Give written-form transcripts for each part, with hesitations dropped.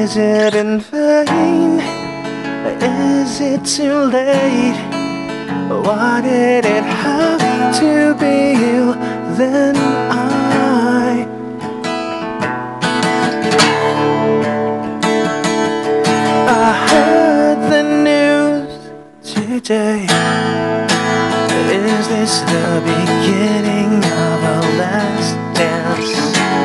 Is it in vain? Is it too late? Why did it have to be you, then I heard the news today. Is this the beginning of our last dance?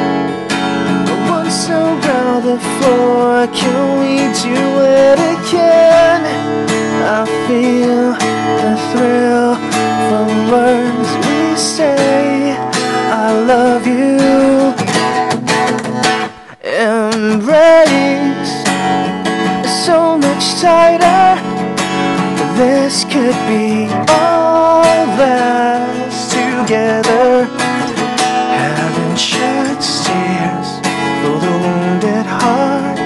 Once around the floor, can we do it again? I feel the thrill from words we say. I love you. Embrace so much tighter. This could be all that's together. Having shed tears for the wounded heart.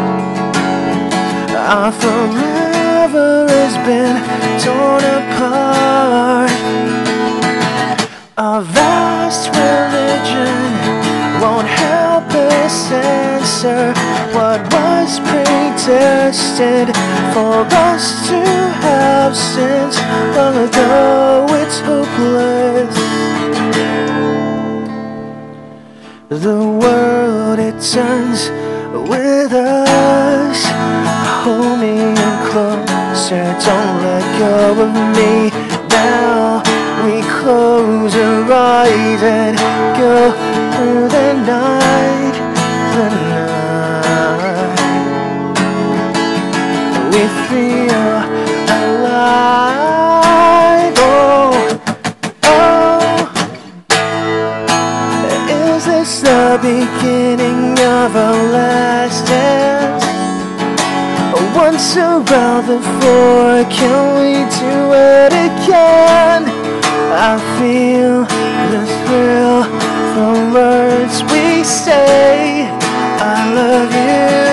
Our forever has been torn apart. Our vast religion won't help us answer what was predestined for us to have since long ago. It's hopeless. The world, it turns with us. Hold me in closer, don't let go of me. Now we close our eyes and go through the night, the night. We feel alive. Oh, oh. Is this the beginning of our last dance? Once around the floor, can we do it again? I feel the thrill from words we say. I love you.